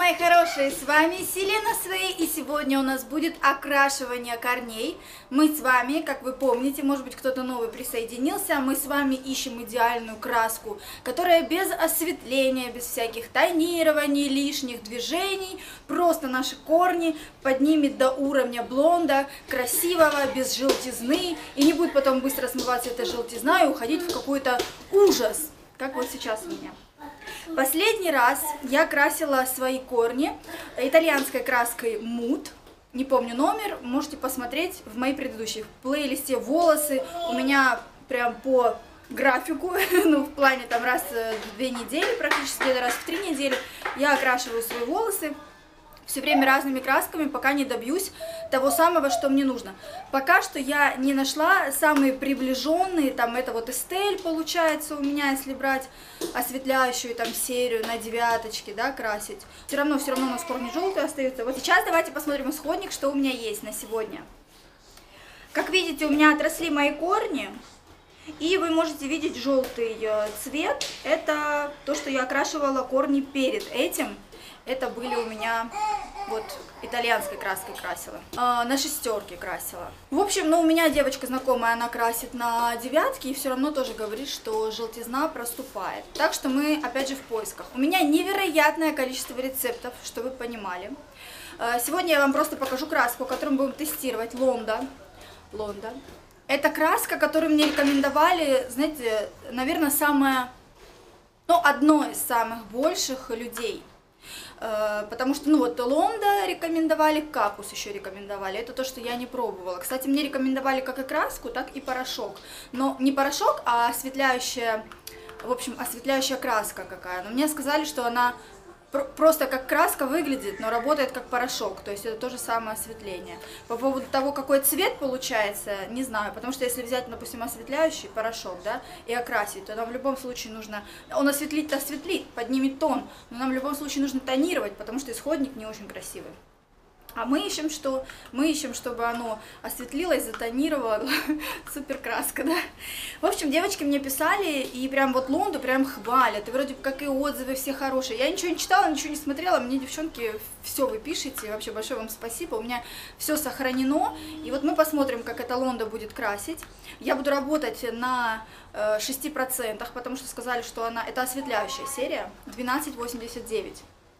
мои хорошие, с вами Селена Свей, и сегодня у нас будет окрашивание корней. Мы с вами, как вы помните, может быть кто-то новый присоединился, мы с вами ищем идеальную краску, которая без осветления, без всяких тонирований, лишних движений, просто наши корни поднимет до уровня блонда, красивого, без желтизны, и не будет потом быстро смываться эта желтизна и уходить в какой-то ужас, как вот сейчас у меня. Последний раз я красила свои корни итальянской краской Mood, не помню номер, можете посмотреть в моей предыдущей плейлисте волосы, у меня прям по графику, ну в плане там раз в 2 недели, практически раз в 3 недели я окрашиваю свои волосы. Все время разными красками, пока не добьюсь того самого, что мне нужно. Пока что я не нашла самые приближенные, там это вот Estelle получается у меня, если брать осветляющую там серию на 9-очки, да, красить. Все равно у нас корни желтые остаются. Вот сейчас давайте посмотрим исходник, что у меня есть на сегодня. Как видите, у меня отросли мои корни. И вы можете видеть желтый цвет. Это то, что я окрашивала корни перед этим. Это были у меня, вот, итальянской краской красила, на 6-ки красила. В общем, ну, у меня девочка знакомая, она красит на 9-ки, и все равно тоже говорит, что желтизна проступает. Так что мы, опять же, в поисках. У меня невероятное количество рецептов, что вы понимали. Сегодня я вам просто покажу краску, которую мы будем тестировать, Лонда. Это краска, которую мне рекомендовали, знаете, наверное, одно из самых больших людей. Потому что, ну вот, Лонда рекомендовали, Капус еще рекомендовали, это то, что я не пробовала. Кстати, мне рекомендовали как и краску, так и порошок. Но не порошок, а осветляющая, в общем, осветляющая краска какая. Но мне сказали, что она просто как краска выглядит, но работает как порошок, то есть это то же самое осветление. По поводу того, какой цвет получается, не знаю, потому что если взять, допустим, осветляющий порошок, да, и окрасить, то нам в любом случае нужно, он осветлит, поднимет тон, но нам в любом случае нужно тонировать, потому что исходник не очень красивый. А мы ищем что? Мы ищем, чтобы оно осветлилось, затонировало. Супер краска, да? В общем, девочки мне писали, и прям вот Лонду прям хвалят. И вроде как и отзывы все хорошие. Я ничего не читала, ничего не смотрела. Мне, девчонки, все вы пишете. Вообще большое вам спасибо. У меня все сохранено. И вот мы посмотрим, как эта Лонда будет красить. Я буду работать на 6%, потому что сказали, что это осветляющая серия. 12,89.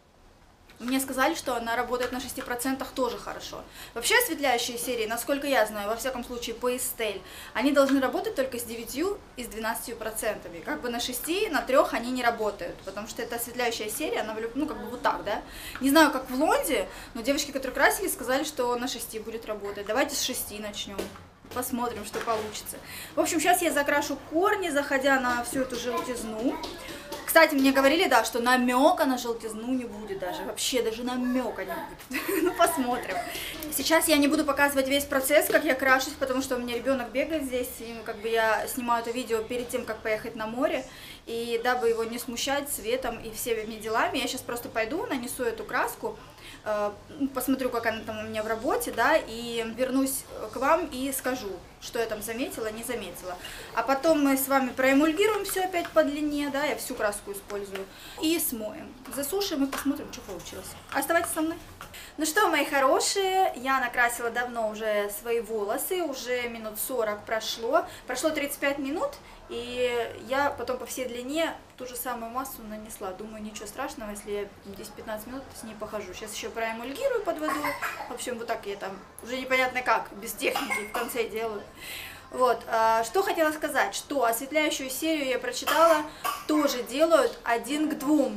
Мне сказали, что она работает на 6% тоже хорошо. Вообще осветляющие серии, насколько я знаю, во всяком случае по Estelle, они должны работать только с 9 и с 12%. Как бы на 6, на 3 они не работают, потому что это осветляющая серия, она, ну как бы вот так, да. Не знаю, как в Лонде, но девочки, которые красили, сказали, что на 6 будет работать. Давайте с 6 начнем. Посмотрим, что получится. В общем, сейчас я закрашу корни, заходя на всю эту желтизну. Кстати, мне говорили, да, что намека на желтизну не будет даже. Вообще даже намека не будет. Ну, посмотрим. Сейчас я не буду показывать весь процесс, как я крашусь, потому что у меня ребенок бегает здесь, и как бы я снимаю это видео перед тем, как поехать на море. И дабы его не смущать светом и всеми делами, я сейчас просто пойду, нанесу эту краску, посмотрю, как она там у меня в работе, да, и вернусь к вам и скажу, что я там заметила, не заметила. А потом мы с вами проэмульгируем все опять по длине, да, я всю краску использую, и смоем. Засушим и посмотрим, что получилось. Оставайтесь со мной. Ну что, мои хорошие, я накрасила давно уже свои волосы, уже минут 40 прошло 35 минут, и я потом по всей длине ту же самую массу нанесла. Думаю, ничего страшного, если я 10-15 минут с ней похожу. Сейчас еще проэмульгирую под водой. В общем, вот так я там, уже непонятно как, без техники в конце делаю. Вот, что хотела сказать, что осветляющую серию я прочитала, тоже делают 1 к 2.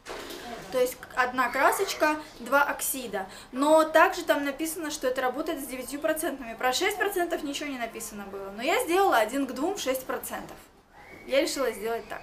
То есть 1 красочка, 2 оксида. Но также там написано, что это работает с 9%. Про 6% ничего не написано было. Но я сделала 1 к 2, 6%. Я решила сделать так.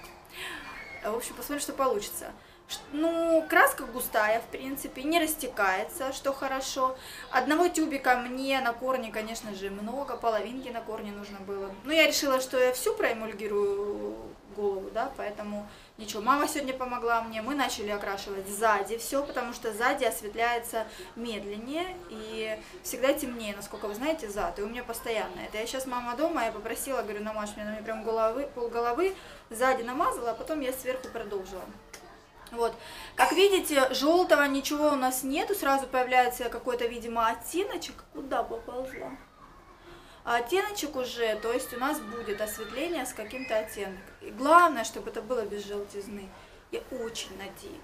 В общем, посмотрим, что получится. Ну, краска густая, в принципе, не растекается, что хорошо. 1 тюбика мне на корни, конечно же, много, половинки на корни нужно было. Но я решила, что я всю проэмульгирую голову, да, поэтому ничего. Мама сегодня помогла мне, мы начали окрашивать сзади все, потому что сзади осветляется медленнее и всегда темнее, насколько вы знаете, зад, и у меня постоянно это. Я сейчас, мама дома, я попросила, говорю, намажь мне, она мне прям полголовы сзади намазала, а потом я сверху продолжила. Вот. Как видите, желтого ничего у нас нету, сразу появляется какой-то, видимо, оттеночек. Куда поползла? Оттеночек уже, то есть у нас будет осветление с каким-то оттенком. И главное, чтобы это было без желтизны. Я очень надеюсь.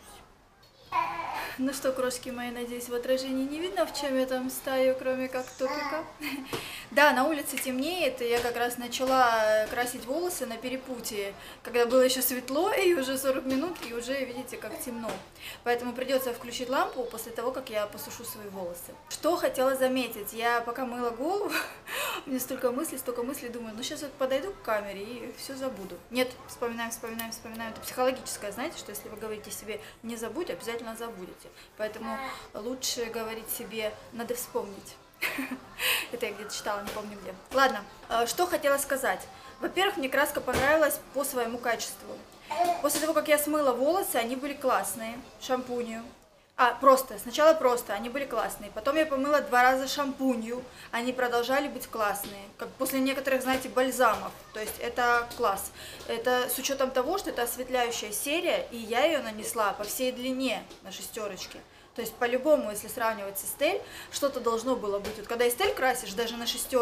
Ну что, крошки мои, надеюсь, в отражении не видно, в чем я там стою, кроме как топика. Да, на улице темнеет, и я как раз начала красить волосы на перепутье, когда было еще светло, и уже 40 минут, и уже видите, как темно. Поэтому придется включить лампу после того, как я посушу свои волосы. Что хотела заметить, я пока мыла голову, у меня столько мыслей, думаю, ну сейчас вот подойду к камере и все забуду. Нет, вспоминаем, это психологическое, знаете, что если вы говорите себе «не забудь», обязательно забудете. Поэтому лучше говорить себе «надо вспомнить». Это я где-то читала, не помню где. Ладно, что хотела сказать. Во-первых, мне краска понравилась по своему качеству. После того, как я смыла волосы, они были классные, шампунью. Сначала просто, они были классные. Потом я помыла 2 раза шампунью, они продолжали быть классные. Как после некоторых, знаете, бальзамов. То есть это класс. Это с учетом того, что это осветляющая серия, и я ее нанесла по всей длине на 6. То есть по-любому, если сравнивать с Estelle, что-то должно было быть. Вот когда Estelle красишь даже на 6,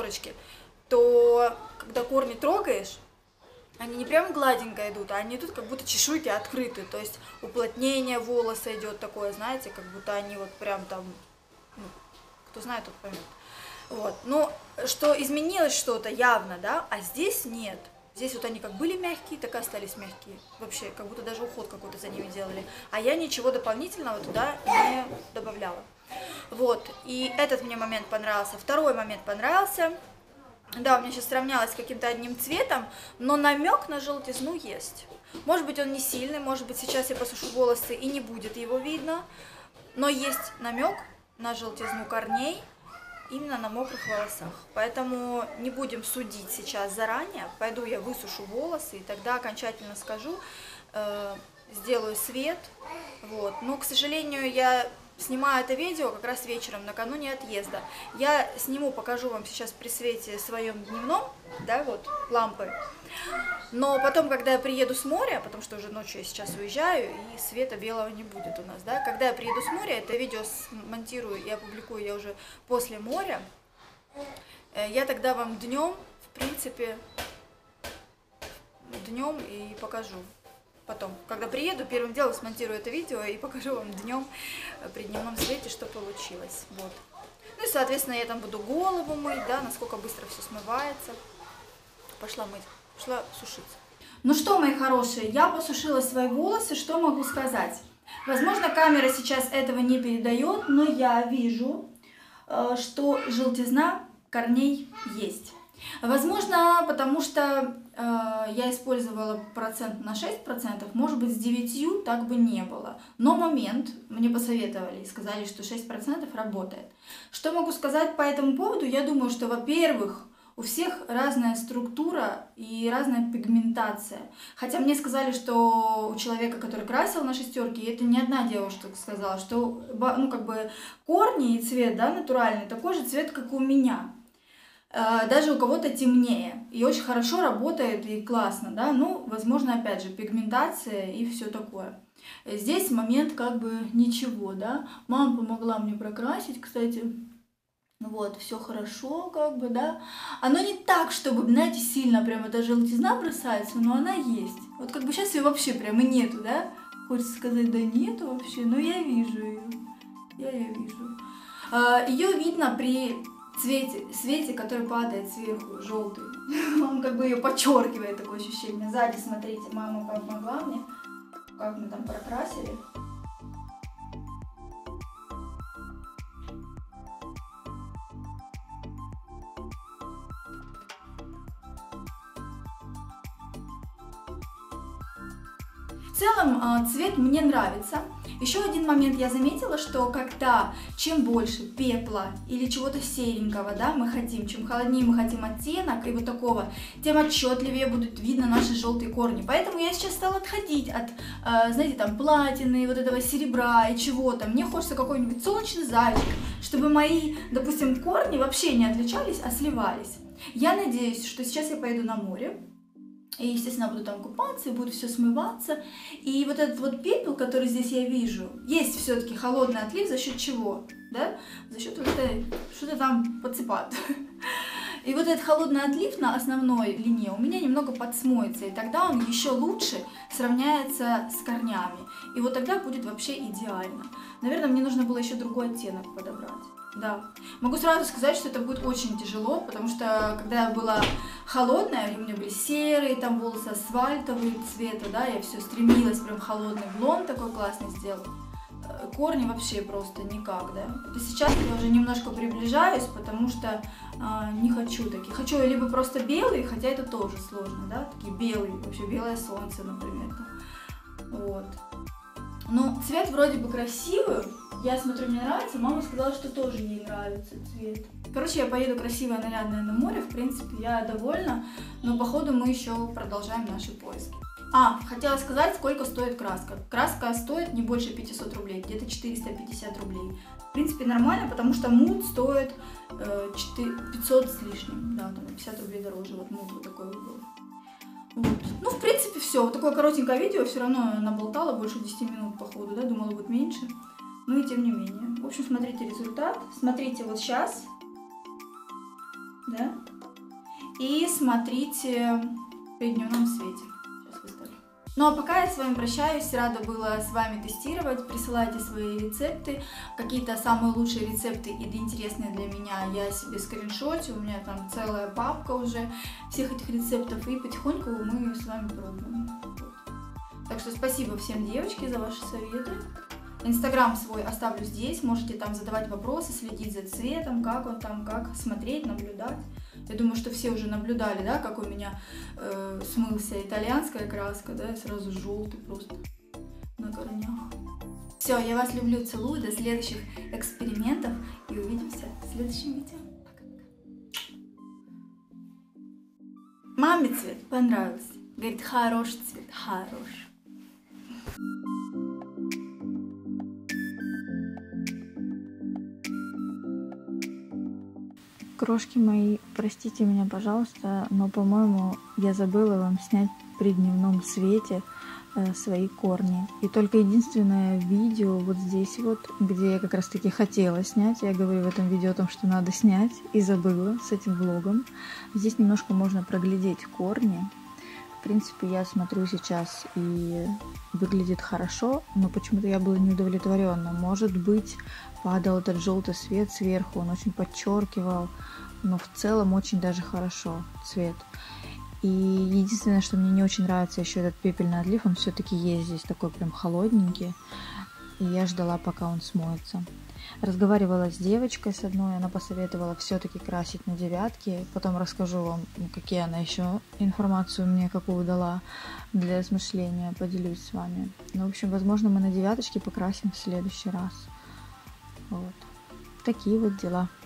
то когда корни трогаешь, они не прям гладенько идут, а они идут как будто чешуйки открыты. То есть уплотнение волоса идет такое, знаете, как будто они вот прям там, ну, кто знает, тот поймет. Вот. Но что изменилось что-то явно, да, а здесь нет. Здесь вот они как были мягкие, так и остались мягкие. Вообще, как будто даже уход какой-то за ними делали. А я ничего дополнительного туда не добавляла. Вот. И этот мне момент понравился. Второй момент понравился. Да, у меня сейчас сравнялось с каким-то одним цветом, но намек на желтизну есть. Может быть, он не сильный, может быть, сейчас я посушу волосы и не будет его видно, но есть намек на желтизну корней именно на мокрых волосах. Поэтому не будем судить сейчас заранее. Пойду я высушу волосы и тогда окончательно скажу, сделаю свет. Вот. Но, к сожалению, я снимаю это видео как раз вечером, накануне отъезда. Я сниму, покажу вам сейчас при свете своем дневном, да, вот, лампы. Но потом, когда я приеду с моря, потому что уже ночью я сейчас уезжаю, и света белого не будет у нас, да, когда я приеду с моря, это видео смонтирую и опубликую я уже после моря, я тогда вам днем, в принципе, днем и покажу. Потом, когда приеду, первым делом смонтирую это видео и покажу вам днем при дневном свете, что получилось. Вот. Ну и, соответственно, я там буду голову мыть, да, насколько быстро все смывается. Пошла мыть, пошла сушиться. Ну что, мои хорошие, я посушила свои волосы, что могу сказать? Возможно, камера сейчас этого не передает, но я вижу, что желтизна корней есть. Возможно, потому что я использовала процент на 6%, может быть, с 9% так бы не было. Но момент мне посоветовали и сказали, что 6% работает. Что могу сказать по этому поводу? Я думаю, что, во-первых, у всех разная структура и разная пигментация. Хотя мне сказали, что у человека, который красил на 6, и это не одна девушка сказала, что ну, как бы корни и цвет, да, натуральный, такой же цвет, как и у меня. Даже у кого-то темнее. И очень хорошо работает и классно, да. Ну, возможно, опять же, пигментация и все такое. Здесь момент как бы ничего, да. Мама помогла мне прокрасить, кстати. Вот, все хорошо, как бы, да. Оно не так, чтобы, знаете, сильно прям эта желтизна бросается, но она есть. Вот как бы сейчас ее вообще прям и нету, да. Хочется сказать, да нету вообще, но я вижу ее. Я ее вижу. Ее видно при свете, который падает сверху, желтый. Он как бы ее подчеркивает, такое ощущение. Сзади, смотрите, мама помогла мне, как мы там прокрасили. В целом цвет мне нравится. Еще один момент я заметила, что когда чем больше пепла или чего-то серенького, да, мы хотим, чем холоднее мы хотим оттенок и вот такого, тем отчетливее будут видно наши желтые корни. Поэтому я сейчас стала отходить от, знаете, там платины, вот этого серебра и чего-то. Мне хочется какой-нибудь солнечный зайчик, чтобы мои, допустим, корни вообще не отличались, а сливались. Я надеюсь, что сейчас я поеду на море. И, естественно, буду там купаться, и будет все смываться. И вот этот вот пепел, который здесь я вижу, есть все-таки холодный отлив, за счет чего? Да? За счет вот этой, что-то там подсыпают. И вот этот холодный отлив на основной линии у меня немного подсмоется, и тогда он еще лучше сравняется с корнями. И вот тогда будет вообще идеально. Наверное, мне нужно было еще другой оттенок подобрать. Да. Могу сразу сказать, что это будет очень тяжело, потому что когда я была холодная, у меня были серые, там волосы асфальтовые цвета, да, я все стремилась, прям холодный блонд такой классный сделать. Корни вообще просто никак, да. И сейчас я уже немножко приближаюсь, потому что не хочу таких. Хочу либо просто белые, хотя это тоже сложно, да, такие белые, вообще белое солнце, например. Вот. Ну, цвет вроде бы красивый. Я смотрю, мне нравится. Мама сказала, что тоже ей нравится цвет. Короче, я поеду красивая, нарядная на море. В принципе, я довольна. Но, походу, мы еще продолжаем наши поиски. Хотела сказать, сколько стоит краска. Краска стоит не больше 500 рублей, где-то 450 рублей. В принципе, нормально, потому что мут стоит 500 с лишним. Да, там 50 рублей дороже. Вот мут вот такой был. Вот. Ну, в принципе, все. Вот такое коротенькое видео, все равно наболтала больше 10 минут, походу, да, думала, будет меньше. Ну и тем не менее. В общем, смотрите результат. Смотрите вот сейчас. Да? И смотрите при дневном свете. Сейчас выставлю. Ну а пока я с вами прощаюсь, рада была с вами тестировать. Присылайте свои рецепты. Какие-то самые лучшие рецепты и интересные для меня я себе скриншотю. У меня там целая папка уже всех этих рецептов. И потихоньку мы с вами пробуем. Вот. Так что спасибо всем, девочки, за ваши советы. Инстаграм свой оставлю здесь, можете там задавать вопросы, следить за цветом, как он там, как смотреть, наблюдать. Я думаю, что все уже наблюдали, да, как у меня смылся итальянская краска, да, сразу желтый просто на корнях. Все, я вас люблю, целую, до следующих экспериментов и увидимся в следующем видео. Пока-пока. Маме цвет понравился, говорит, хороший цвет, хороший. Крошки мои, простите меня, пожалуйста, но, по-моему, я забыла вам снять при дневном свете свои корни. И только единственное видео вот здесь вот, где я как раз таки хотела снять, я говорю в этом видео о том, что надо снять, и забыла с этим влогом. Здесь немножко можно проглядеть корни. В принципе, я смотрю сейчас и выглядит хорошо, но почему-то я была не удовлетворена. Может быть, падал этот желтый свет сверху, он очень подчеркивал, но в целом очень даже хорошо цвет. И единственное, что мне не очень нравится еще этот пепельный отлив, он все-таки есть здесь такой прям холодненький, и я ждала, пока он смоется. Разговаривала с девочкой с одной, она посоветовала все-таки красить на девятки. Потом расскажу вам, какие она еще информацию мне какую дала для размышления, поделюсь с вами. Ну, в общем, возможно, мы на девяточке покрасим в следующий раз. Вот. Такие вот дела.